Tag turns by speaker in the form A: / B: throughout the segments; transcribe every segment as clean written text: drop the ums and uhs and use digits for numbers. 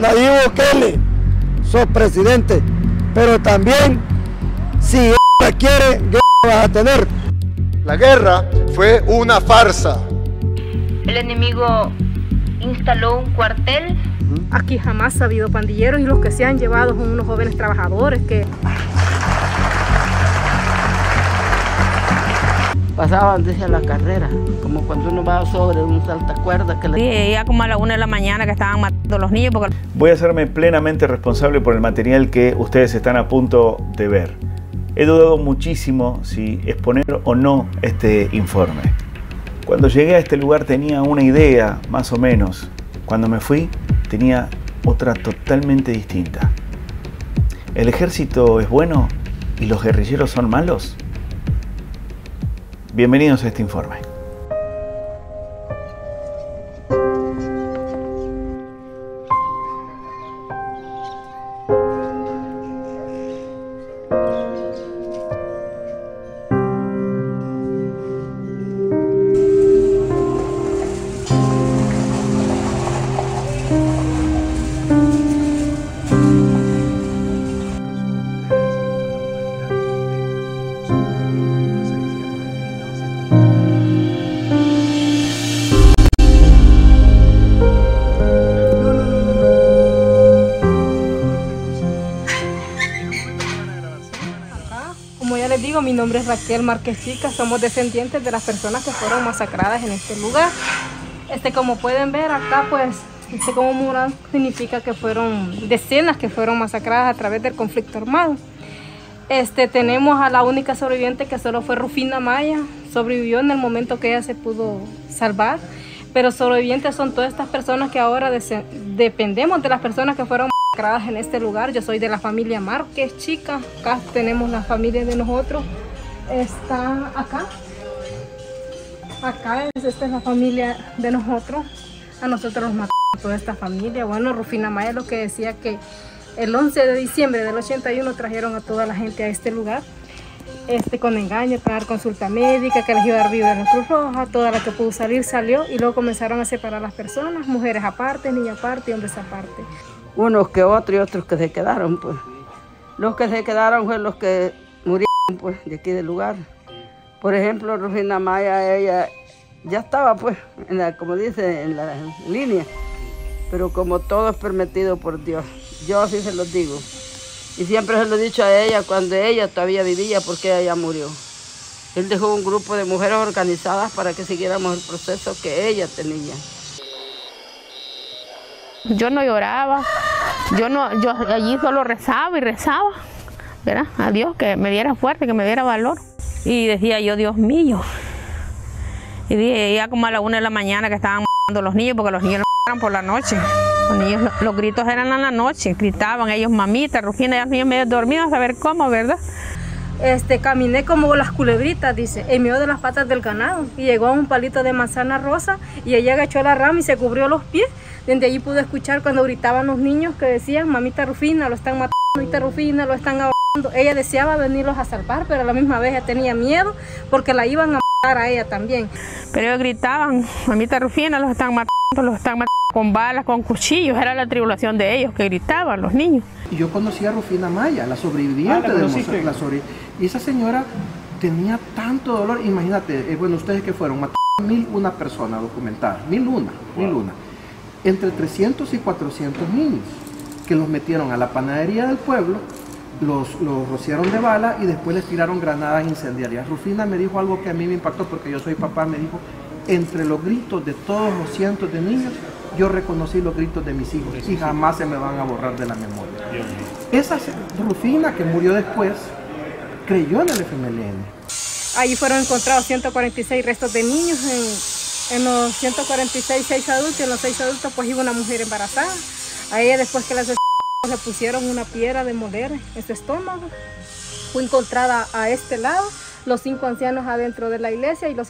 A: Nayib Bukele, sos presidente, pero también si guerra quiere, guerra vas a tener.
B: La guerra fue una farsa.
C: El enemigo instaló un cuartel.
D: Aquí jamás ha habido pandilleros y los que se han llevado son unos jóvenes trabajadores que...
E: Pasaban desde la carrera, como cuando uno va sobre un saltacuerda.
F: Sí, ya como a la 1 de la mañana que estaban matando a los niños. Porque...
G: Voy a hacerme plenamente responsable por el material que ustedes están a punto de ver. He dudado muchísimo si exponer o no este informe. Cuando llegué a este lugar tenía una idea, más o menos. Cuando me fui, tenía otra totalmente distinta. ¿El ejército es bueno y los guerrilleros son malos? Bienvenidos a este informe.
D: Mi nombre es Raquel Márquez Chica, somos descendientes de las personas que fueron masacradas en este lugar. Como pueden ver acá, pues, como mural significa que fueron decenas que fueron masacradas a través del conflicto armado. Tenemos a la única sobreviviente que solo fue Rufina Maya, sobrevivió en el momento que ella se pudo salvar, pero sobrevivientes son todas estas personas que ahora dependemos de las personas que fueron masacradas en este lugar. Yo soy de la familia Márquez Chica, acá tenemos la familia de nosotros, está acá, esta es la familia de nosotros, a nosotros nos mataron toda esta familia. Bueno, Rufina Maya lo que decía que el 11 de diciembre del 81 trajeron a toda la gente a este lugar, con engaño, para dar consulta médica, que les iba a dar vida en la Cruz Roja, toda la que pudo salir salió y luego comenzaron a separar las personas, mujeres aparte, niñas aparte y hombres aparte.
E: Unos que otros y otros que se quedaron, pues. Los que se quedaron fueron los que murieron, pues, de aquí del lugar. Por ejemplo, Rufina Maya, ella ya estaba, pues, como dice, en la línea. Pero como todo es permitido por Dios, yo así se los digo. Y siempre se lo he dicho a ella cuando ella todavía vivía, porque ella ya murió. Él dejó un grupo de mujeres organizadas para que siguiéramos el proceso que ella tenía.
F: Yo no lloraba, yo allí solo rezaba y rezaba, ¿verdad? A Dios que me diera fuerte, que me diera valor. Y decía yo, Dios mío. Y dije, ya como a la 1 de la mañana que estaban matando los niños, porque los niños no eran por la noche. Los niños, los gritos eran en la noche, gritaban ellos, mamita, Rufina, y los niños medio dormidos, a saber cómo, ¿verdad?
D: Caminé como las culebritas, dice, en medio de las patas del ganado. Y llegó a un palito de manzana rosa y ella agachó la rama y se cubrió los pies. Desde allí pude escuchar cuando gritaban los niños que decían, mamita Rufina, lo están matando, mamita Rufina, lo están ahogando. Ella deseaba venirlos a salvar, pero a la misma vez ella tenía miedo porque la iban a matar a ella también.
F: Pero ellos gritaban, mamita Rufina, los están matando con balas, con cuchillos. Era la tribulación de ellos que gritaban los niños.
H: Y yo conocí a Rufina Maya, la sobreviviente de Mozart. Y esa señora tenía tanto dolor, imagínate, bueno, ustedes que fueron, mataron 1001 personas documentadas, 1001. Entre 300 y 400 niños que los metieron a la panadería del pueblo, los rociaron de bala y después les tiraron granadas incendiarias. Rufina me dijo algo que a mí me impactó porque yo soy papá, me dijo, entre los gritos de todos los cientos de niños, yo reconocí los gritos de mis hijos y jamás se me van a borrar de la memoria. Esa Rufina que murió después, creyó en el FMLN.
D: Ahí fueron encontrados 146 restos de niños. En los 146, 6 adultos, y en los 6 adultos pues iba una mujer embarazada. A ella después que le pusieron una piedra de moler en su estómago. Fue encontrada a este lado, los 5 ancianos adentro de la iglesia y los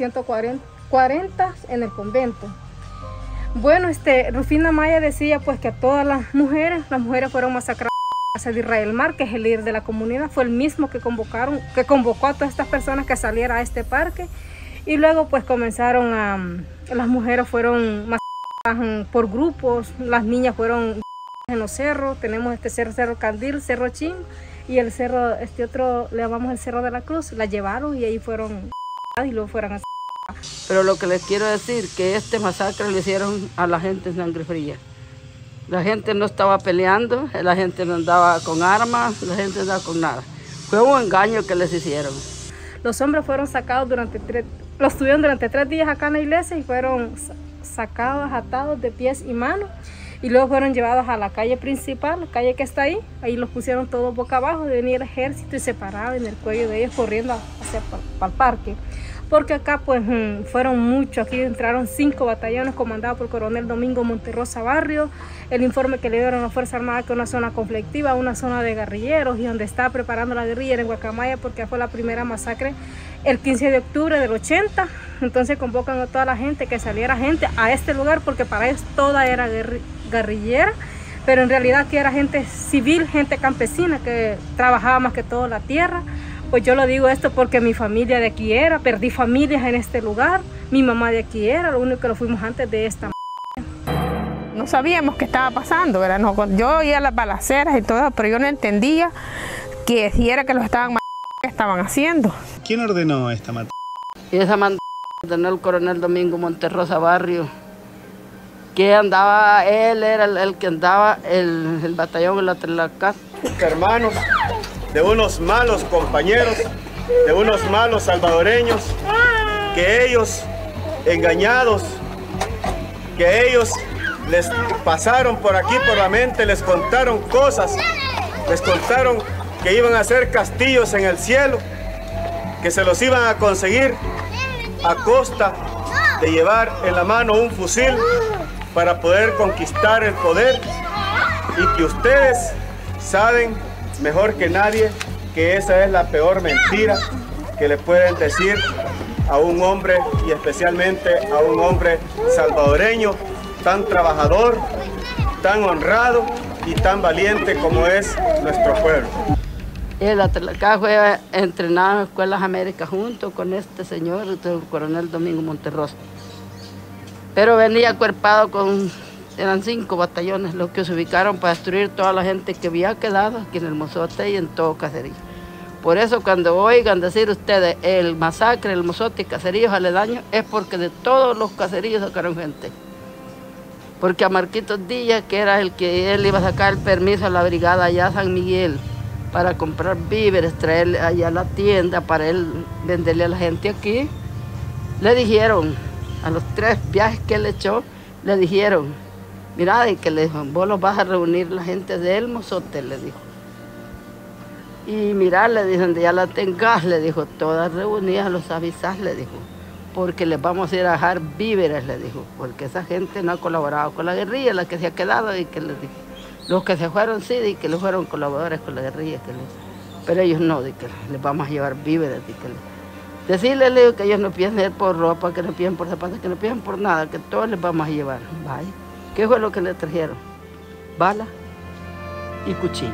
D: 140 en el convento. Bueno, Rufina Maya decía pues que a todas las mujeres fueron masacradas. De Israel Mar, que es el líder de la comunidad, fue el mismo que convocó a todas estas personas que salieran a este parque. Y luego pues comenzaron las mujeres fueron masacradas por grupos, las niñas fueron en los cerros. Tenemos este cerro Candil, Cerro Chin, y el cerro, este otro le llamamos el Cerro de la Cruz. La llevaron y ahí fueron y luego fueron a...
E: Pero lo que les quiero decir, que este masacre le hicieron a la gente en sangre fría. La gente no estaba peleando, la gente no andaba con armas, la gente no andaba con nada. Fue un engaño que les hicieron.
D: Los hombres fueron sacados los tuvieron durante 3 días acá en la iglesia y fueron sacados, atados de pies y manos. Y luego fueron llevados a la calle principal, la calle que está ahí. Ahí los pusieron todos boca abajo, venía el ejército y se paraban en el cuello de ellos corriendo hacia para el parque. Porque acá pues fueron muchos, aquí entraron 5 batallones comandados por el coronel Domingo Monterrosa Barrio. El informe que le dieron a la Fuerza Armada que es una zona conflictiva, una zona de guerrilleros y donde está preparando la guerrilla en Guacamaya porque fue la primera masacre el 15 de octubre del 80. Entonces convocan a toda la gente que saliera gente a este lugar porque para ellos toda era guerrillera, pero en realidad aquí era gente civil, gente campesina que trabajaba más que todo la tierra. Pues yo lo digo esto porque mi familia de aquí era, perdí familias en este lugar, mi mamá de aquí era, lo único que lo fuimos antes de esta.
F: No sabíamos qué estaba pasando, ¿verdad? No, yo oía las balaceras y todo eso, pero yo no entendía que si era que los estaban matando, ¿qué estaban haciendo?
I: ¿Quién ordenó esta matanza?
E: Y esa ordenó el coronel Domingo Monterrosa Barrio, que andaba, él era el que andaba el batallón en la Tlaxcala.
B: Hermanos de unos malos compañeros, de unos malos salvadoreños, que ellos, engañados, que ellos les pasaron por aquí por la mente, les contaron cosas, les contaron que iban a hacer castillos en el cielo, que se los iban a conseguir a costa de llevar en la mano un fusil para poder conquistar el poder, y que ustedes saben mejor que nadie que esa es la peor mentira que le pueden decir a un hombre, y especialmente a un hombre salvadoreño tan trabajador, tan honrado y tan valiente como es nuestro pueblo.
E: El Atlacá fue entrenado en Escuelas Américas junto con este señor, el coronel Domingo Monterrosa. Pero venía acuerpado eran 5 batallones los que se ubicaron para destruir toda la gente que había quedado aquí en el Mozote y en todo Caserío. Por eso cuando oigan decir ustedes el masacre, el Mozote y Caseríos aledaños, es porque de todos los caseríos sacaron gente. Porque a Marquitos Díaz, que era el que él iba a sacar el permiso a la brigada allá a San Miguel para comprar víveres, traerle allá a la tienda para él venderle a la gente aquí, le dijeron, a los 3 viajes que él echó, le dijeron, mira, y que le dijo, vos los vas a reunir la gente del Mozote, le dijo. Y mira, le dijo, donde ya la tengas, le dijo, todas reunidas los avisás, le dijo, porque les vamos a ir a dejar víveres, le dijo, porque esa gente no ha colaborado con la guerrilla, la que se ha quedado, y que les dijo, los que se fueron sí, y que les fueron colaboradores con la guerrilla, pero ellos no, de que les vamos a llevar víveres, de que decirle, le digo, que ellos no piensen por ropa, que no piensen por zapatos, que no piensen por nada, que todos les vamos a llevar. Vaya. ¿Qué fue lo que le trajeron? Bala y cuchilla.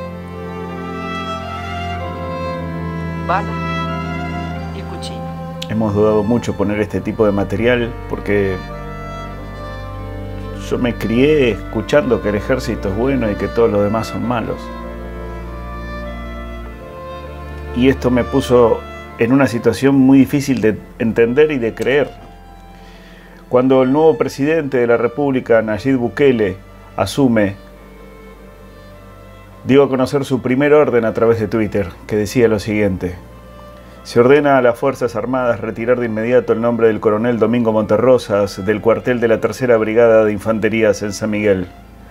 E: Bala y cuchilla.
G: Hemos dudado mucho poner este tipo de material porque yo me crié escuchando que el ejército es bueno y que todos los demás son malos. Y esto me puso en una situación muy difícil de entender y de creer. Cuando el nuevo presidente de la República, Nayib Bukele, asume, dio a conocer su primer orden a través de Twitter, que decía lo siguiente: se ordena a las Fuerzas Armadas retirar de inmediato el nombre del coronel Domingo Monterrosas del cuartel de la 3ª Brigada de Infanterías en San Miguel.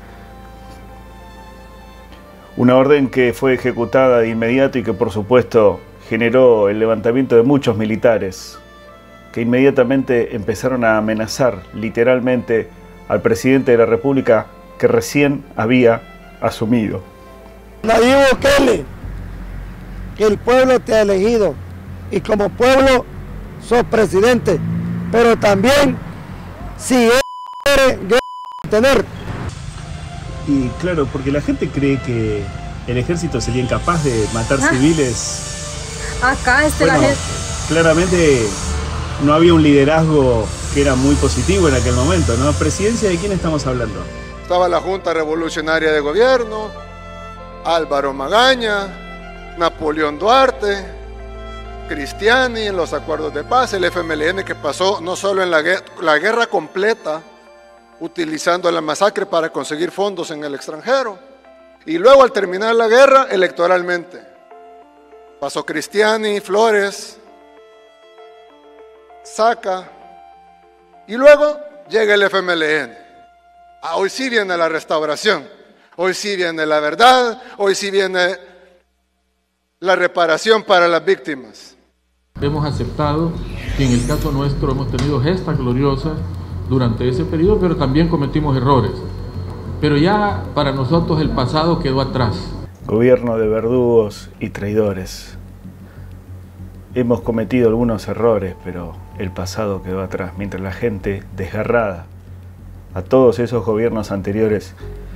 G: Una orden que fue ejecutada de inmediato y que por supuesto generó el levantamiento de muchos militares que inmediatamente empezaron a amenazar literalmente al presidente de la República que recién había asumido.
A: Nayib Bukele, que el pueblo te ha elegido y como pueblo sos presidente, pero también si él quiere tener.
I: Y claro, porque la gente cree que el ejército sería incapaz de matar civiles.
D: Acá
I: bueno,
D: la gente...
I: claramente no había un liderazgo que era muy positivo en aquel momento, ¿no? ¿Presidencia de quién estamos hablando?
J: Estaba la Junta Revolucionaria de Gobierno, Álvaro Magaña, Napoleón Duarte, Cristiani en los acuerdos de paz, el FMLN que pasó no solo en la guerra completa, utilizando la masacre para conseguir fondos en el extranjero, y luego al terminar la guerra, electoralmente. Pasó Cristiani, Flores, Saca, y luego llega el FMLN. Hoy sí viene la restauración, hoy sí viene la verdad, hoy sí viene la reparación para las víctimas.
K: Hemos aceptado que en el caso nuestro hemos tenido gestas gloriosas durante ese periodo, pero también cometimos errores. Pero ya para nosotros el pasado quedó atrás.
G: Gobierno de verdugos y traidores. Hemos cometido algunos errores, pero el pasado quedó atrás, mientras la gente desgarrada a todos esos gobiernos anteriores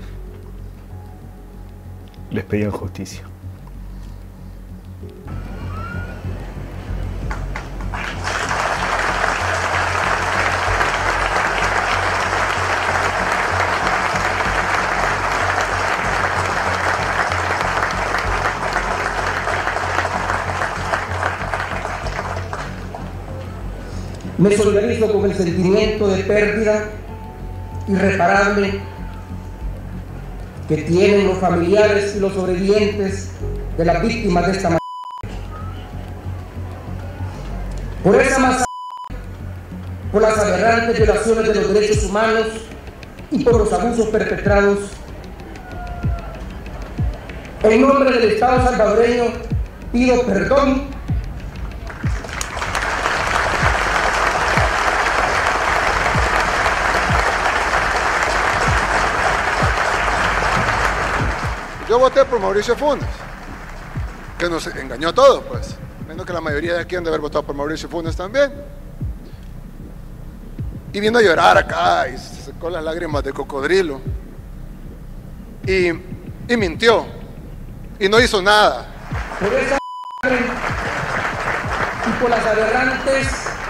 G: les pedían justicia.
L: Me solidarizo con el sentimiento de pérdida irreparable que tienen los familiares y los sobrevivientes de las víctimas de esta masacre. Por esa masacre, por las aberrantes violaciones de los derechos humanos y por los abusos perpetrados, en nombre del Estado salvadoreño pido perdón
J: Yo voté por Mauricio Funes, que nos engañó a todos, pues. Menos que la mayoría de aquí han de haber votado por Mauricio Funes también. Y vino a llorar acá y se secó las lágrimas de cocodrilo. Y mintió. Y no hizo nada.
L: Por esa y por las aberrantes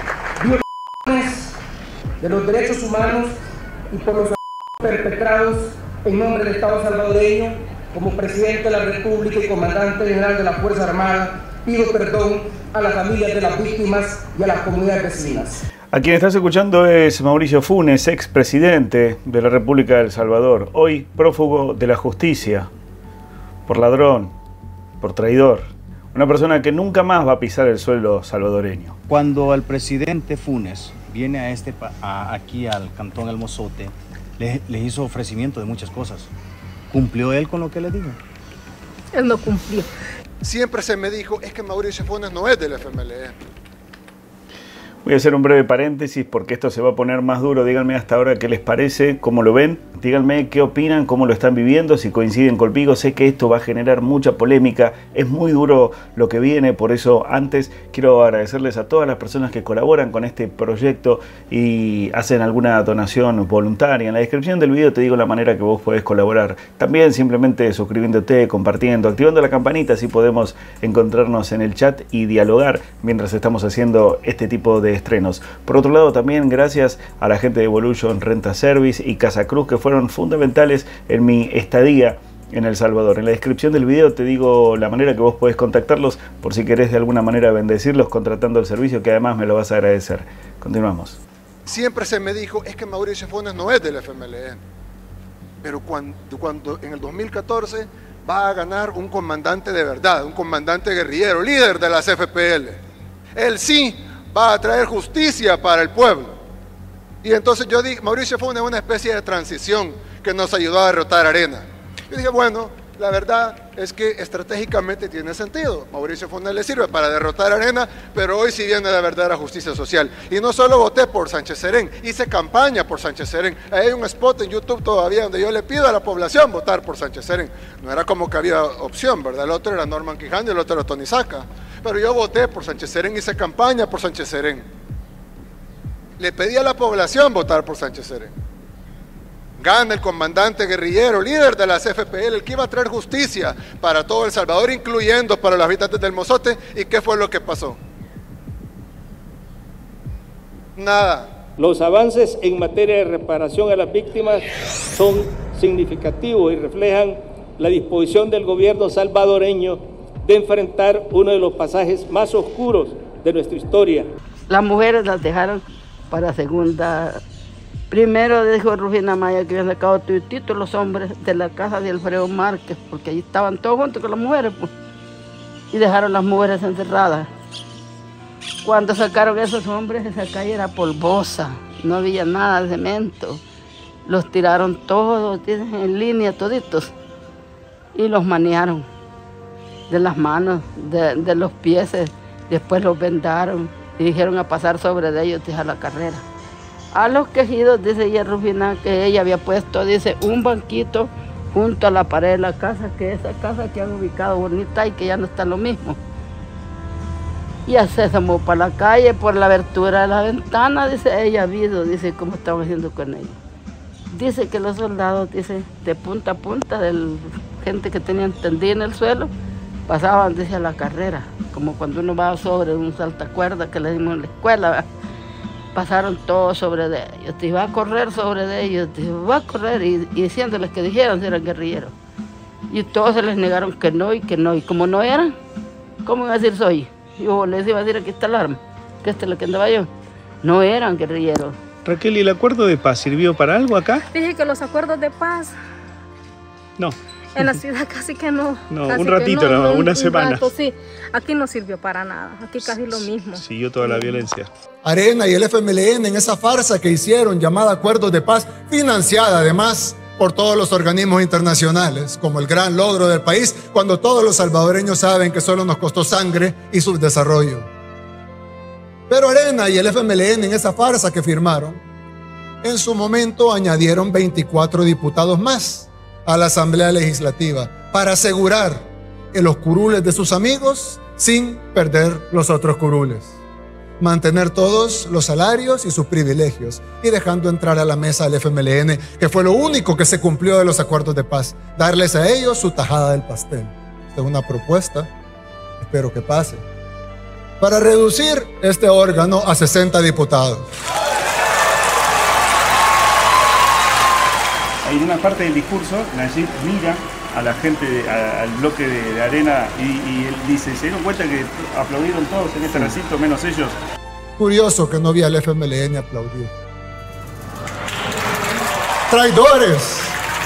L: violaciones de los derechos humanos y por los perpetrados en nombre del Estado salvadoreño, como presidente de la República y comandante general de la Fuerza Armada, pido perdón a las familias de las víctimas y a las comunidades vecinas.
G: A quien estás escuchando es Mauricio Funes, expresidente de la República de El Salvador, hoy prófugo de la justicia, por ladrón, por traidor, una persona que nunca más va a pisar el suelo salvadoreño.
M: Cuando el presidente Funes viene aquí al Cantón El Mozote, les hizo ofrecimiento de muchas cosas. ¿Cumplió él con lo que le dijo?
D: Él no cumplió.
J: Siempre se me dijo, es que Mauricio Funes no es del FMLN.
G: Voy a hacer un breve paréntesis porque esto se va a poner más duro. Díganme hasta ahora qué les parece, cómo lo ven. Díganme qué opinan, cómo lo están viviendo, si coinciden conmigo. Sé que esto va a generar mucha polémica. Es muy duro lo que viene, por eso antes quiero agradecerles a todas las personas que colaboran con este proyecto y hacen alguna donación voluntaria. En la descripción del video te digo la manera que vos podés colaborar. También simplemente suscribiéndote, compartiendo, activando la campanita, así podemos encontrarnos en el chat y dialogar mientras estamos haciendo este tipo de estrenos. Por otro lado, también gracias a la gente de Evolution Renta Service y Casa Cruz, que fueron fundamentales en mi estadía en El Salvador. En la descripción del video te digo la manera que vos podés contactarlos por si querés de alguna manera bendecirlos contratando el servicio, que además me lo vas a agradecer. Continuamos.
J: Siempre se me dijo, es que Mauricio Funes no es del FMLN. Pero cuando en el 2014 va a ganar un comandante de verdad, un comandante guerrillero, líder de las FPL. Él sí va a traer justicia para el pueblo. Y entonces yo dije, Mauricio Funes es una especie de transición que nos ayudó a derrotar a Arena. Yo dije, bueno, la verdad es que estratégicamente tiene sentido. Mauricio Funes le sirve para derrotar a Arena, pero hoy sí viene la verdadera justicia social. Y no solo voté por Sánchez Serén, hice campaña por Sánchez Serén. Hay un spot en YouTube todavía donde yo le pido a la población votar por Sánchez Serén. No era como que había opción, ¿verdad? El otro era Norman Quijano y el otro era Tony Saca. Pero yo voté por Sánchez Serén, hice campaña por Sánchez Serén. Le pedí a la población votar por Sánchez Serén. Gana el comandante guerrillero, líder de las FPL, el que iba a traer justicia para todo El Salvador, incluyendo para los habitantes del Mozote. ¿Y qué fue lo que pasó? Nada.
L: Los avances en materia de reparación a las víctimas son significativos y reflejan la disposición del gobierno salvadoreño de enfrentar uno de los pasajes más oscuros de nuestra historia.
E: Las mujeres las dejaron para segunda. Primero dijo Rufina Maya que habían sacado todos los hombres de la casa de Alfredo Márquez, porque allí estaban todos juntos con las mujeres, pues, y dejaron las mujeres encerradas. Cuando sacaron esos hombres, esa calle era polvosa, no había nada de cemento. Los tiraron todos en línea, toditos, y los manearon de las manos, de los pies. Después los vendaron y dijeron a pasar sobre de ellos, a la carrera. A los quejidos, dice ella Rufina, que ella había puesto, dice, un banquito junto a la pared de la casa, que esa casa que han ubicado bonita y que ya no está lo mismo. Y se asomó para la calle, por la abertura de la ventana, dice, ella ha visto, dice, cómo estaban haciendo con ella. Dice que los soldados, dice, de punta a punta, de gente que tenían tendida en el suelo, pasaban, dice, a la carrera, como cuando uno va sobre un saltacuerda que le dimos en la escuela, ¿verdad? Pasaron todos sobre de ellos, te iba a correr sobre de ellos, te iba a correr, y diciéndoles que dijeran si eran guerrilleros. Y todos se les negaron que no, y como no eran, ¿cómo iban a decir soy? Yo les iba a decir, aquí está el arma, que esta es la que andaba yo. No eran guerrilleros.
I: Raquel, ¿y el acuerdo de paz sirvió para algo acá?
D: Dije que los acuerdos de paz...
I: No.
D: En la ciudad casi que no.
I: No, un ratito, no, una semana.
D: Rato, sí. Aquí no sirvió para nada, aquí casi lo mismo.
I: Siguió toda la violencia.
N: Arena y el FMLN en esa farsa que hicieron llamada Acuerdos de Paz, financiada además por todos los organismos internacionales, como el gran logro del país, cuando todos los salvadoreños saben que solo nos costó sangre y subdesarrollo. Pero Arena y el FMLN en esa farsa que firmaron, en su momento añadieron 24 diputados más a la Asamblea Legislativa para asegurar los curules de sus amigos sin perder los otros curules. Mantener todos los salarios y sus privilegios y dejando entrar a la mesa al FMLN, que fue lo único que se cumplió de los acuerdos de paz, darles a ellos su tajada del pastel. Esta es una propuesta, espero que pase, para reducir este órgano a 60 diputados.
I: En una parte del discurso, Nayib mira a la gente, al bloque de Arena y él dice, ¿se dieron cuenta que aplaudieron todos en este recinto, menos ellos?
N: Curioso que no vi al FMLN aplaudir. ¡Traidores!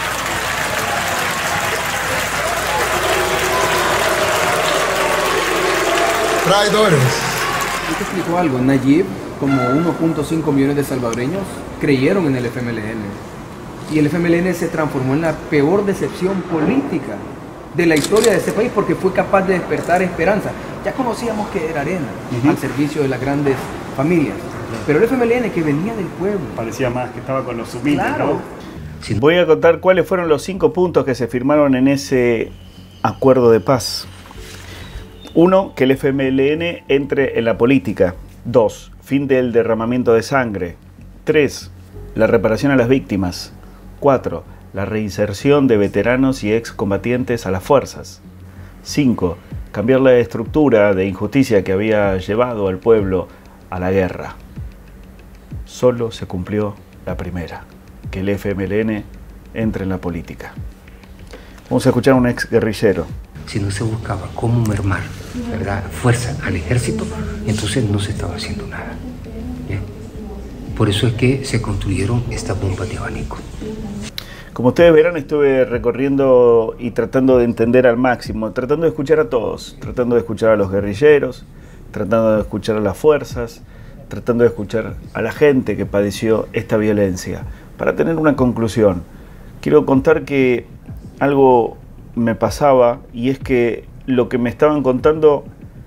N: ¡Traidores!
L: Yo te explico algo, Nayib, como 1.5 millones de salvadoreños, creyeron en el FMLN. Y el FMLN se transformó en la peor decepción política de la historia de este país porque fue capaz de despertar esperanza. Ya conocíamos que era Arena, al servicio de las grandes familias. Pero el FMLN que venía del pueblo.
I: Parecía más que estaba con los humildes,
L: claro.
I: ¿no?
G: Voy a contar cuáles fueron los 5 puntos que se firmaron en ese acuerdo de paz. 1, que el FMLN entre en la política. 2, fin del derramamiento de sangre. 3, la reparación a las víctimas. 4, la reinserción de veteranos y excombatientes a las fuerzas. 5, cambiar la estructura de injusticia que había llevado al pueblo a la guerra. Solo se cumplió la primera, que el FMLN entre en la política. Vamos a escuchar a un ex guerrillero.
O: Si no se buscaba cómo mermar, ¿verdad?, fuerza al ejército, entonces no se estaba haciendo nada. ¿Bien? Por eso es que se construyeron estas bombas de abanico.
G: Como ustedes verán, estuve recorriendo y tratando de entender al máximo, tratando de escuchar a todos, tratando de escuchar a los guerrilleros, tratando de escuchar a las fuerzas, tratando de escuchar a la gente que padeció esta violencia. Para tener una conclusión, quiero contar que algo me pasaba, y es que lo que me estaban contando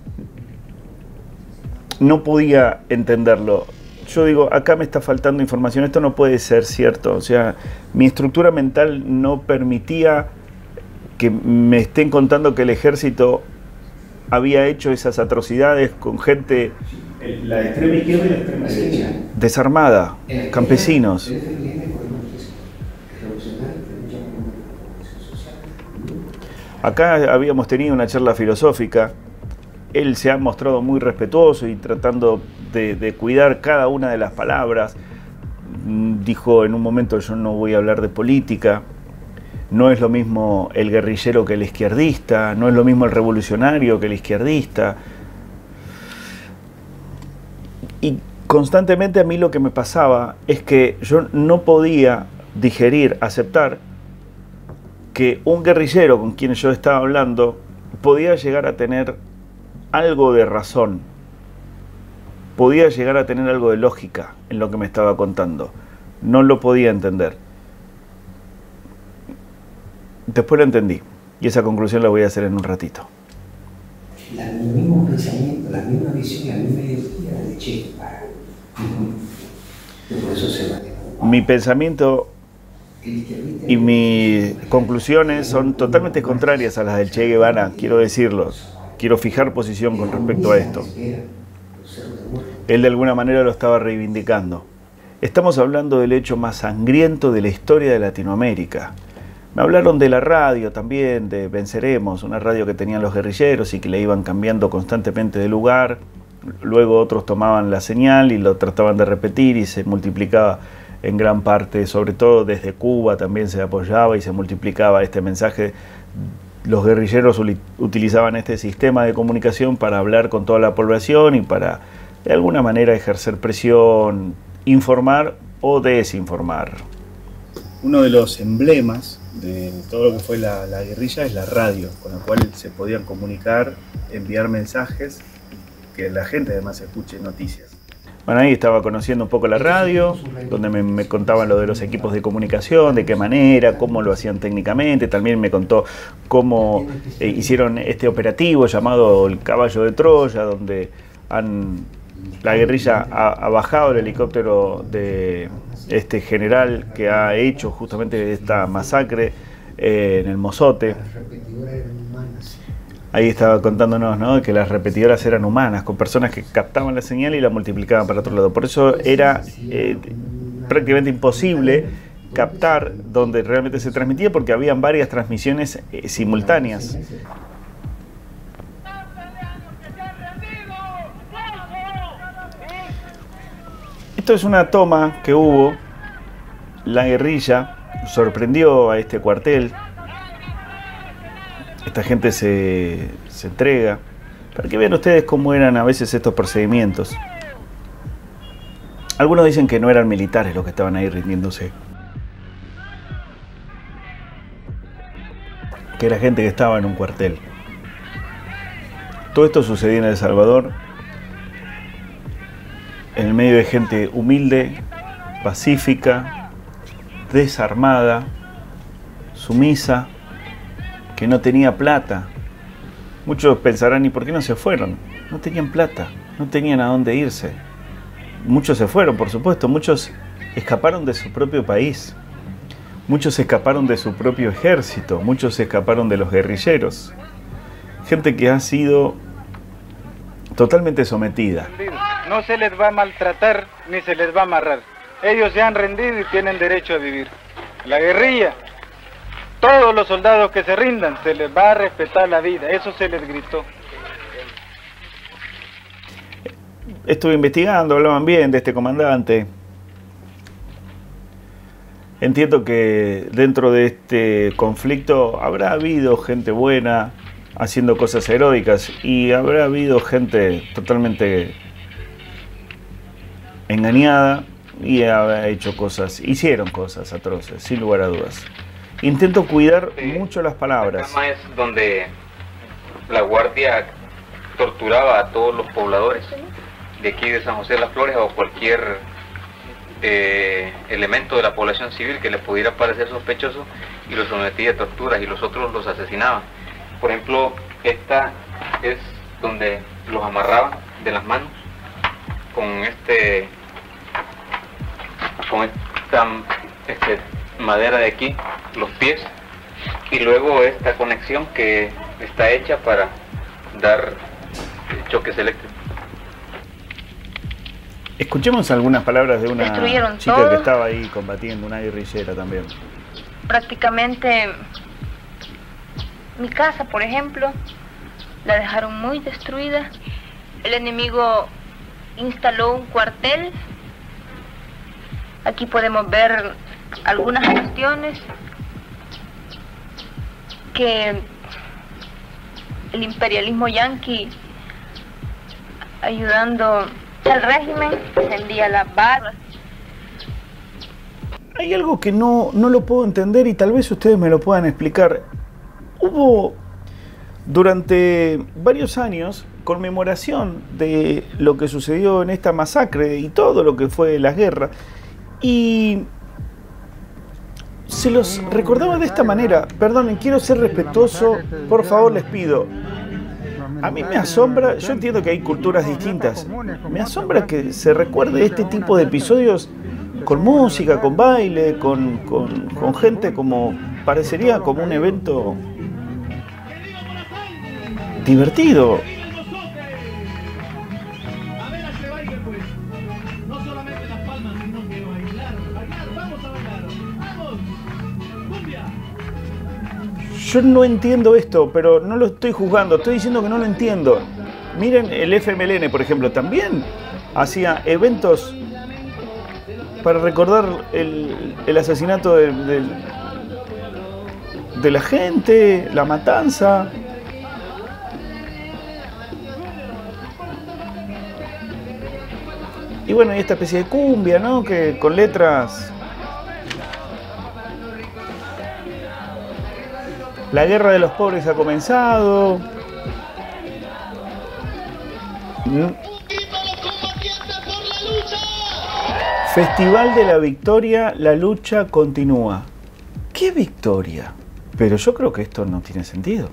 G: no podía entenderlo. Yo digo, acá me está faltando información, esto no puede ser cierto. O sea, mi estructura mental no permitía que me estén contando que el ejército había hecho esas atrocidades con gente, la extrema izquierda y la extrema derecha, desarmada, campesinos. Acá habíamos tenido una charla filosófica. Él se ha mostrado muy respetuoso y tratando de cuidar cada una de las palabras. dijo en un momento: yo no voy a hablar de política. No es lo mismo el guerrillero que el izquierdista, no es lo mismo el revolucionario que el izquierdista. Y constantemente a mí lo que me pasaba es que yo no podía digerir, aceptar que un guerrillero con quien yo estaba hablando podía llegar a tener algo de razón, podía llegar a tener algo de lógica en lo que me estaba contando. No lo podía entender. Después lo entendí, y esa conclusión la voy a hacer en un ratito.
O: El mismo pensamiento, la misma visión, la misma ideología de Che Guevara. Por eso se va.
G: Mi pensamiento y mis conclusiones son totalmente contrarias a las del Che Guevara, quiero decirlo. Quiero fijar posición con respecto a esto. Él de alguna manera lo estaba reivindicando. Estamos hablando del hecho más sangriento de la historia de Latinoamérica. Me hablaron de la radio también, de Venceremos, una radio que tenían los guerrilleros y que le iban cambiando constantemente de lugar. Luego otros tomaban la señal y lo trataban de repetir y se multiplicaba en gran parte, sobre todo desde Cuba también se apoyaba y se multiplicaba este mensaje. Los guerrilleros utilizaban este sistema de comunicación para hablar con toda la población y para de alguna manera ejercer presión, informar o desinformar. Uno de los emblemas de todo lo que fue la guerrilla es la radio, con la cual se podían comunicar, enviar mensajes, que la gente además escuche noticias. Bueno, ahí estaba conociendo un poco la radio, donde me contaban lo de los equipos de comunicación, de qué manera, cómo lo hacían técnicamente. También me contó cómo hicieron este operativo llamado el Caballo de Troya, donde la guerrilla ha bajado el helicóptero de este general que ha hecho justamente esta masacre en el Mozote. Ahí estaba contándonos, ¿no?, que las repetidoras eran humanas, con personas que captaban la señal y la multiplicaban para otro lado. Por eso era prácticamente imposible captar donde realmente se transmitía, porque habían varias transmisiones simultáneas. Esto es una toma que hubo. La guerrilla sorprendió a este cuartel. Esta gente se entrega. Para que vean ustedes cómo eran a veces estos procedimientos. Algunos dicen que no eran militares los que estaban ahí rindiéndose, que era gente que estaba en un cuartel. Todo esto sucedía en El Salvador, en el medio de gente humilde, pacífica, desarmada, sumisa, que no tenía plata. Muchos pensarán: ¿y por qué no se fueron? No tenían plata, no tenían a dónde irse. Muchos se fueron, por supuesto, muchos escaparon de su propio país, muchos escaparon de su propio ejército, muchos escaparon de los guerrilleros. Gente que ha sido totalmente sometida.
P: No se les va a maltratar ni se les va a amarrar. Ellos se han rendido y tienen derecho a vivir. La guerrilla, todos los soldados que se rindan, se les va a respetar la vida. Eso se les gritó.
G: Estuve investigando, hablaban bien de este comandante. Entiendo que dentro de este conflicto habrá habido gente buena haciendo cosas heroicas y habrá habido gente totalmente engañada y ha hecho cosas, hicieron cosas atroces, sin lugar a dudas. Intento cuidar mucho las palabras.
Q: La cama es donde la guardia torturaba a todos los pobladores de aquí de San José de las Flores o cualquier elemento de la población civil que le pudiera parecer sospechoso, y los sometía a torturas y los otros los asesinaban. Por ejemplo, esta es donde los amarraban de las manos con esta madera de aquí, los pies, y luego esta conexión que está hecha para dar choques eléctricos.
G: Escuchemos algunas palabras de una
C: Destruyeron
G: chica
C: todo.
G: que estaba ahí combatiendo, una guerrillera también.
C: Prácticamente mi casa, por ejemplo, la dejaron muy destruida. El enemigo instaló un cuartel. Aquí podemos ver algunas gestiones que el imperialismo yanqui, ayudando al régimen, envía las barras.
G: Hay algo que no lo puedo entender y tal vez ustedes me lo puedan explicar. Hubo durante varios años conmemoración de lo que sucedió en esta masacre y todo lo que fue la guerra, y se los recordaba de esta manera. Perdonen, quiero ser respetuoso, por favor les pido. A mí me asombra, yo entiendo que hay culturas distintas, me asombra que se recuerde este tipo de episodios con música, con baile, con gente, como parecería como un evento divertido. Yo no entiendo esto, pero no lo estoy juzgando, estoy diciendo que no lo entiendo. Miren, el FMLN, por ejemplo, también hacía eventos para recordar el asesinato de la gente, la matanza. Y bueno, y esta especie de cumbia, ¿no? Que con letras... La guerra de los pobres ha comenzado. Festival de la Victoria, la lucha continúa. ¿Qué victoria? Pero yo creo que esto no tiene sentido.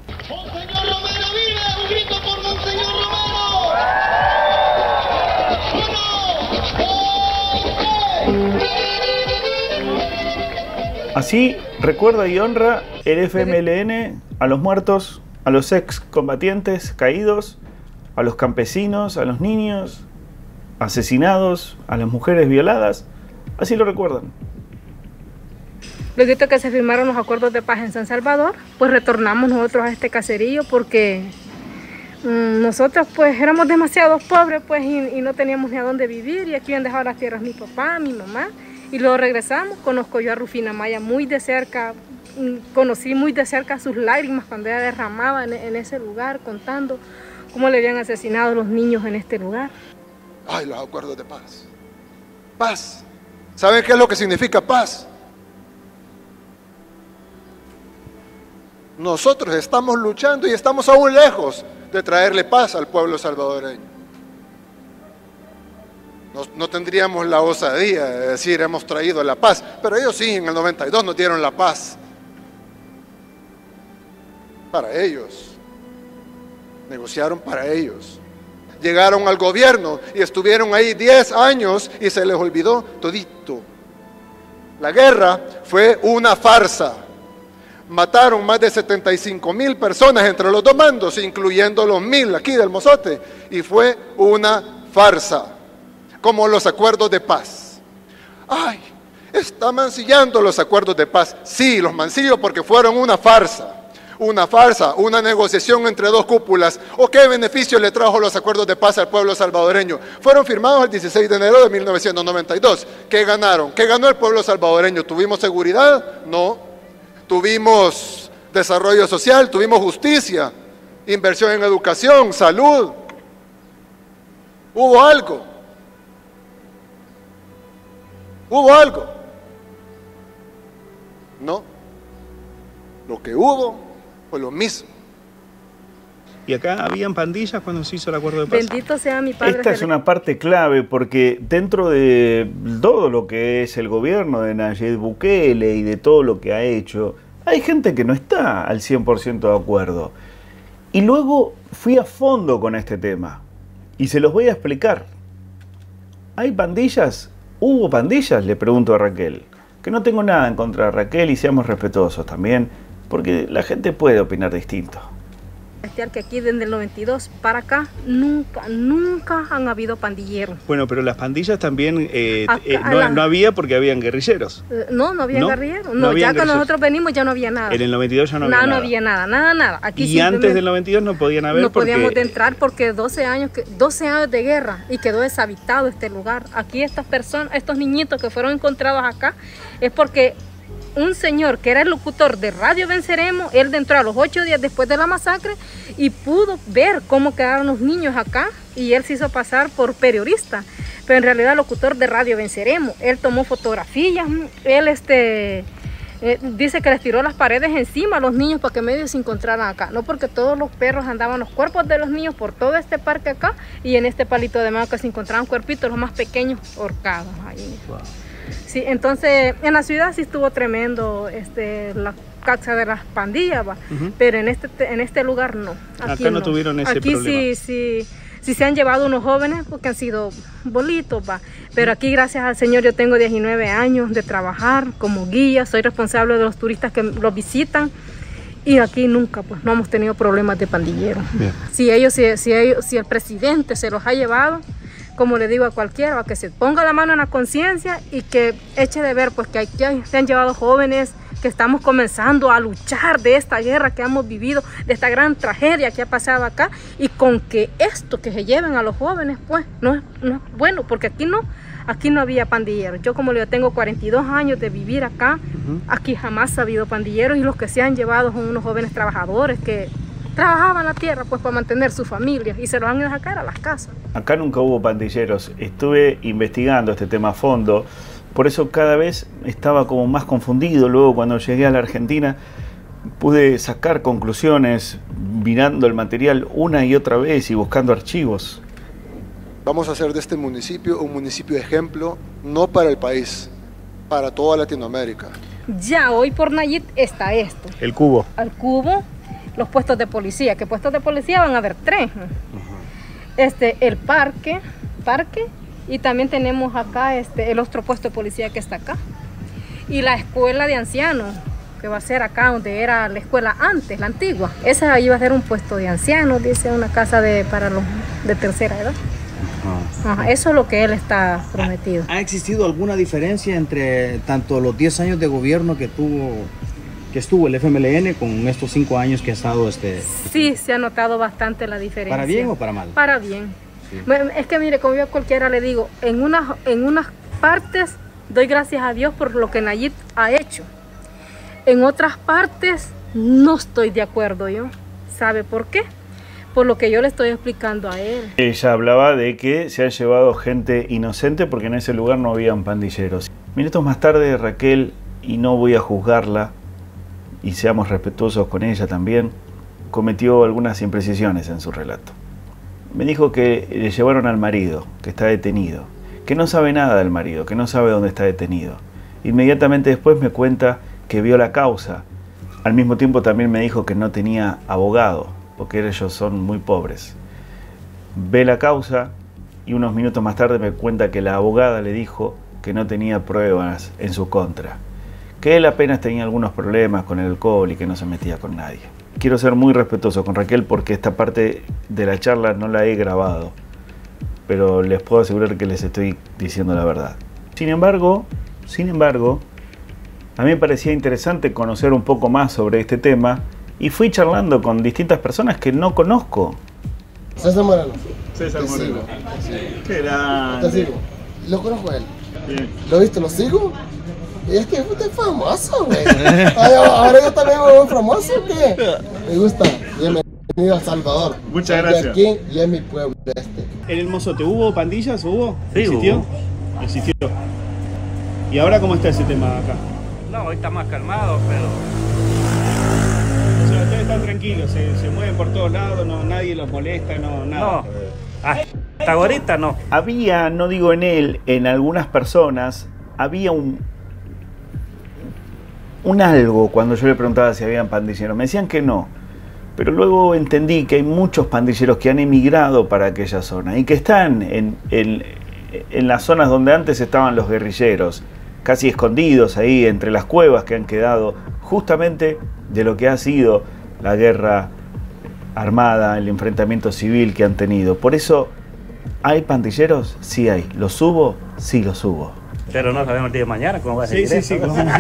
G: Así recuerda y honra el FMLN a los muertos, a los excombatientes caídos, a los campesinos, a los niños asesinados, a las mujeres violadas. Así lo recuerdan.
D: Luego que se firmaron los acuerdos de paz en San Salvador, pues retornamos nosotros a este caserío porque nosotros pues éramos demasiado pobres pues y no teníamos ni a dónde vivir, y aquí habían dejado las tierras mi papá, mi mamá. Y luego regresamos, conozco yo a Rufina Maya muy de cerca, conocí muy de cerca sus lágrimas cuando ella derramaba en ese lugar, contando cómo le habían asesinado a los niños en este lugar.
J: Ay, los acuerdos de paz. Paz. ¿Saben qué es lo que significa paz? Nosotros estamos luchando y estamos aún lejos de traerle paz al pueblo salvadoreño. No tendríamos la osadía de decir hemos traído la paz, pero ellos sí, en el 92 nos dieron la paz. Para ellos. Negociaron para ellos. Llegaron al gobierno y estuvieron ahí 10 años y se les olvidó todito. La guerra fue una farsa. Mataron más de 75,000 personas entre los dos bandos, incluyendo los 1,000 aquí del Mozote, y fue una farsa. Como los acuerdos de paz. Ay, está mancillando los acuerdos de paz. Sí, los mancillo porque fueron una farsa. Una farsa, una negociación entre dos cúpulas. ¿O qué beneficio le trajo los acuerdos de paz al pueblo salvadoreño? Fueron firmados el 16 de enero de 1992. ¿Qué ganaron? ¿Qué ganó el pueblo salvadoreño? ¿Tuvimos seguridad? No. ¿Tuvimos desarrollo social? ¿Tuvimos justicia? ¿Inversión en educación? ¿Salud? ¿Hubo algo? ¿Hubo algo? No. Lo que hubo fue lo mismo.
R: ¿Y acá habían pandillas cuando se hizo el acuerdo de paz?
D: Bendito sea mi Padre.
G: Esta es una parte clave porque dentro de todo lo que es el gobierno de Nayib Bukele y de todo lo que ha hecho, hay gente que no está al 100% de acuerdo. Y luego fui a fondo con este tema y se los voy a explicar. ¿Hay pandillas? ¿Hubo pandillas? Le pregunto a Raquel. Que no tengo nada en contra de Raquel y seamos respetuosos también, porque la gente puede opinar distinto.
D: Que aquí desde el 92 para acá nunca han habido pandilleros.
R: Bueno, pero las pandillas también
D: Acá,
R: no había porque habían guerrilleros.
D: No había guerrilleros. No, ya cuando nosotros venimos ya no había nada.
R: En el 92 ya no había nada.
D: No había nada. Aquí
R: y antes del 92 no podían haber.
D: No podíamos entrar porque 12 años de guerra y quedó deshabitado este lugar. Aquí estas personas, estos niñitos que fueron encontrados acá, es porque un señor que era el locutor de Radio Venceremos, él entró a los 8 días después de la masacre y pudo ver cómo quedaron los niños acá y él se hizo pasar por periodista, pero en realidad locutor de Radio Venceremos. Él tomó fotografías, él dice que les tiró las paredes encima a los niños para que medio se encontraran acá, no porque todos los perros andaban los cuerpos de los niños por todo este parque acá y en este palito de mango que se encontraban cuerpitos, los más pequeños ahorcados ahí. Wow. Sí, entonces en la ciudad sí estuvo tremendo la caxa de las pandillas, pero en este lugar no.
R: Aquí acá no tuvieron ese problema.
D: Aquí sí se han llevado unos jóvenes porque han sido bolitos, pero aquí gracias al Señor yo tengo 19 años de trabajar como guía, soy responsable de los turistas que los visitan y aquí nunca no hemos tenido problemas de pandilleros. Si el presidente se los ha llevado, como le digo a cualquiera, a que se ponga la mano en la conciencia y que eche de ver pues que aquí se han llevado jóvenes que estamos comenzando a luchar de esta guerra que hemos vivido, de esta gran tragedia que ha pasado acá, y con que esto que se lleven a los jóvenes pues no es bueno, porque aquí no había pandilleros. Yo como le tengo 42 años de vivir acá, aquí jamás ha habido pandilleros y los que se han llevado son unos jóvenes trabajadores que trabajaban la tierra pues para mantener su familia y se los han ido a sacar a las casas.
G: Acá nunca hubo pandilleros. Estuve investigando este tema a fondo, por eso cada vez estaba como más confundido. Luego cuando llegué a la Argentina pude sacar conclusiones mirando el material una y otra vez y buscando archivos.
J: Vamos a hacer de este municipio un municipio ejemplo, no para el país, para toda Latinoamérica.
D: Ya hoy por Nayit está esto.
R: El cubo.
D: El cubo. Los puestos de policía, que puestos de policía van a haber 3. El parque, y también tenemos acá el otro puesto de policía que está acá. Y la escuela de ancianos, que va a ser acá donde era la escuela antes, la antigua. Esa ahí va a ser un puesto de ancianos, dice, una casa para los de tercera edad. Eso es lo que él está prometido.
M: ¿Ha existido alguna diferencia entre tanto los 10 años de gobierno que estuvo el FMLN con estos 5 años que ha estado
D: Sí, se ha notado bastante la diferencia.
M: ¿Para bien o para mal?
D: Para bien. Sí. Es que mire, como yo a cualquiera le digo, en unas partes doy gracias a Dios por lo que Nayib ha hecho. En otras partes no estoy de acuerdo yo. ¿Sabe por qué? Por lo que yo le estoy explicando a él.
G: Ella hablaba de que se ha llevado gente inocente porque en ese lugar no habían pandilleros. Minutos más tarde, Raquel, y no voy a juzgarla, y seamos respetuosos con ella también, cometió algunas imprecisiones en su relato. Me dijo que le llevaron al marido, que está detenido, que no sabe nada del marido, que no sabe dónde está detenido. Inmediatamente después me cuenta que vio la causa. Al mismo tiempo también me dijo que no tenía abogado, porque ellos son muy pobres. Ve la causa y unos minutos más tarde me cuenta que la abogada le dijo que no tenía pruebas en su contra, que él apenas tenía algunos problemas con el alcohol y que no se metía con nadie. Quiero ser muy respetuoso con Raquel porque esta parte de la charla no la he grabado, pero les puedo asegurar que les estoy diciendo la verdad. Sin embargo, a mí me parecía interesante conocer un poco más sobre este tema y fui charlando con distintas personas que no conozco.
S: César Moreno.
R: César Moreno.
S: Sí.
R: Qué grande.
S: Te sigo. Lo conozco a él.
R: Bien.
S: ¿Lo viste? ¿Lo sigo? Y es que usted es famoso, güey. Ahora yo también me voy famoso, ¿qué? Me gusta. Bienvenido a El Salvador.
R: Muchas gracias.
S: Aquí y en mi pueblo este.
R: ¿En el Mozote hubo pandillas? ¿Hubo?
T: Sí,
R: ¿Existió?
T: hubo.
R: Existió. ¿Y ahora cómo está ese tema acá?
T: No, hoy está más calmado, pero...
R: O sea, ustedes están tranquilos, se mueven por todos lados, no, nadie los molesta, no, nada.
T: No, hasta ahorita no.
G: Había, no digo en él, en algunas personas, había un algo cuando yo le preguntaba si habían pandilleros. Me decían que no, pero luego entendí que hay muchos pandilleros que han emigrado para aquella zona y que están en las zonas donde antes estaban los guerrilleros, casi escondidos ahí entre las cuevas que han quedado justamente de lo que ha sido la guerra armada, el enfrentamiento civil que han tenido. Por eso, ¿hay pandilleros? Sí hay. ¿Los hubo? Sí los hubo.
T: Pero no sabemos el día de mañana cómo va a seguir
R: Sí.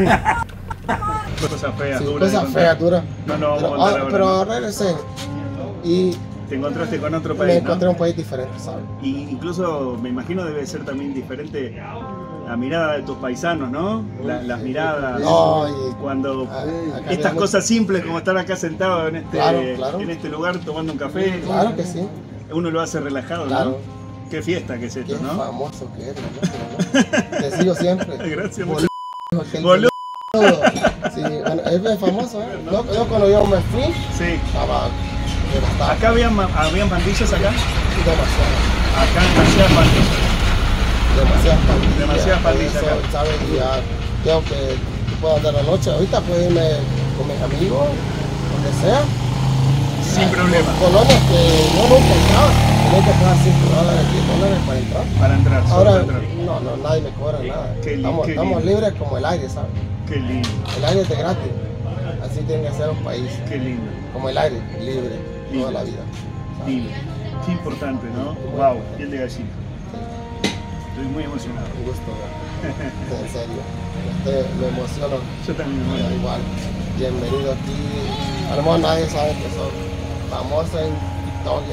T: Cosas feas,
S: Sí,
T: duras.
S: cosas feas, duras.
R: No, no, vamos a contar ahora,
S: pero regresé y
R: te encontraste con otro
S: me
R: país,
S: encontré
R: ¿no?
S: un país diferente, ¿sabes?
R: Y incluso me imagino debe ser también diferente la mirada de tus paisanos, ¿no? Las miradas.
S: No, y
R: cuando
S: acá
R: estas
S: había
R: cosas simples como estar acá sentado en este,
S: Claro.
R: en este lugar tomando un café.
S: Claro que sí.
R: Uno lo hace relajado,
S: Claro.
R: ¿no? Qué fiesta que es esto,
S: Qué
R: ¿no?
S: famoso que eres, ¿no? Te sigo siempre.
R: Gracias,
S: Boludo,
R: Boludo.
S: Sí, bueno, es famoso, ¿eh? Yo cuando yo me fui, estaba devastado.
R: ¿Acá habían pandillas acá?
S: Demasiado.
R: Acá demasiadas pandillas.
S: Demasiadas pandillas
R: acá.
S: ¿Sabes? Ya tengo que puedo andar la noche. Ahorita puedo irme con mis amigos, donde sea.
R: Sin problema.
S: Colonias que yo nunca entraba. Tenía que pagar $5, $10 para entrar.
R: Para entrar, solo
S: Ahora,
R: para entrar.
S: no, nadie me cobra nada.
R: Qué
S: Estamos
R: lindo.
S: libres como el aire, ¿sabes?
R: Qué lindo.
S: El aire es de gratis. Así tiene que ser un país.
R: Qué lindo.
S: Como el aire, libre, toda la vida.
R: Lindo. Qué importante, ¿no? Wow, piel de gallina. Estoy muy emocionado.
S: Un gusto, en serio. Me emociono.
R: Yo también me emociono.
S: Igual. Bienvenido aquí. A lo mejor nadie sabe que soy famoso en TikTok.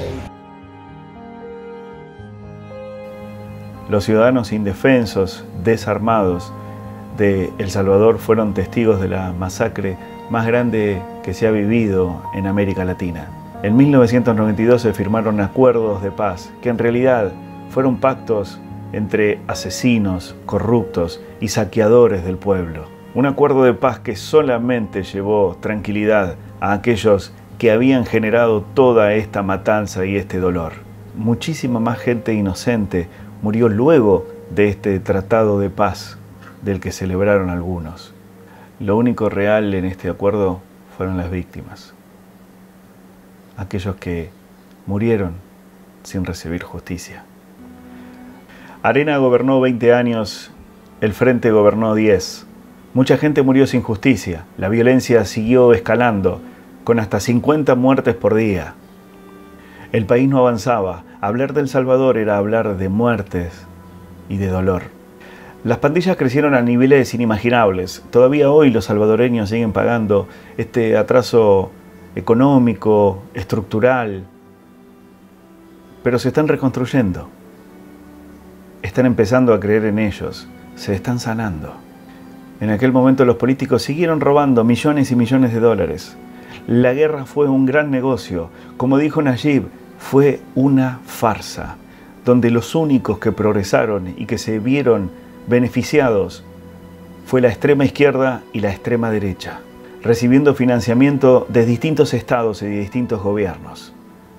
G: Los ciudadanos indefensos, desarmados de El Salvador fueron testigos de la masacre más grande que se ha vivido en América Latina. En 1992 se firmaron acuerdos de paz, que en realidad fueron pactos entre asesinos, corruptos y saqueadores del pueblo. Un acuerdo de paz que solamente llevó tranquilidad a aquellos que habían generado toda esta matanza y este dolor. Muchísima más gente inocente murió luego de este tratado de paz del que celebraron algunos. Lo único real en este acuerdo fueron las víctimas. Aquellos que murieron sin recibir justicia. Arena gobernó 20 años, el Frente gobernó 10. Mucha gente murió sin justicia. La violencia siguió escalando, con hasta 50 muertes por día. El país no avanzaba. Hablar de El Salvador era hablar de muertes y de dolor. Las pandillas crecieron a niveles inimaginables. Todavía hoy los salvadoreños siguen pagando este atraso económico, estructural, pero se están reconstruyendo. Están empezando a creer en ellos, se están sanando. En aquel momento los políticos siguieron robando millones y millones de dólares. La guerra fue un gran negocio. Como dijo Nayib, fue una farsa, donde los únicos que progresaron y que se vieron beneficiados fue la extrema izquierda y la extrema derecha, recibiendo financiamiento de distintos estados y de distintos gobiernos.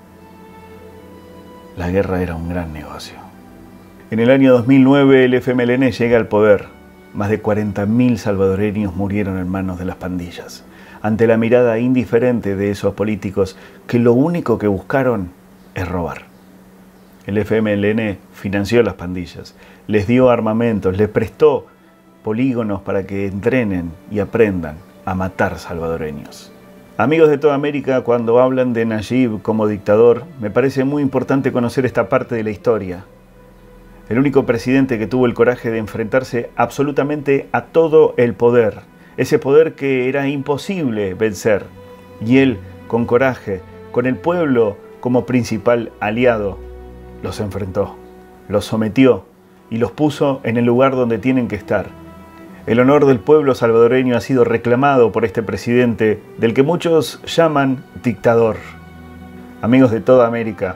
G: La guerra era un gran negocio. En el año 2009 el FMLN llega al poder. Más de 40.000 salvadoreños murieron en manos de las pandillas, ante la mirada indiferente de esos políticos que lo único que buscaron es robar. El FMLN financió a las pandillas, les dio armamentos, les prestó polígonos para que entrenen y aprendan a matar salvadoreños. Amigos de toda América, cuando hablan de Nayib como dictador, me parece muy importante conocer esta parte de la historia. El único presidente que tuvo el coraje de enfrentarse absolutamente a todo el poder, ese poder que era imposible vencer. Y él, con coraje, con el pueblo como principal aliado, los enfrentó, los sometió y los puso en el lugar donde tienen que estar. El honor del pueblo salvadoreño ha sido reclamado por este presidente, del que muchos llaman dictador. Amigos de toda América,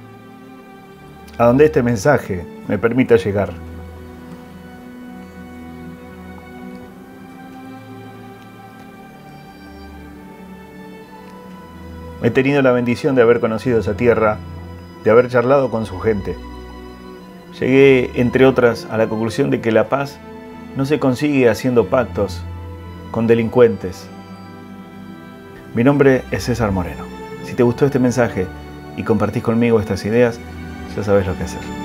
G: a donde este mensaje me permita llegar. He tenido la bendición de haber conocido esa tierra, de haber charlado con su gente. Llegué, entre otras, a la conclusión de que la paz no se consigue haciendo pactos con delincuentes. Mi nombre es César Moreno. Si te gustó este mensaje y compartís conmigo estas ideas, ya sabes lo que hacer.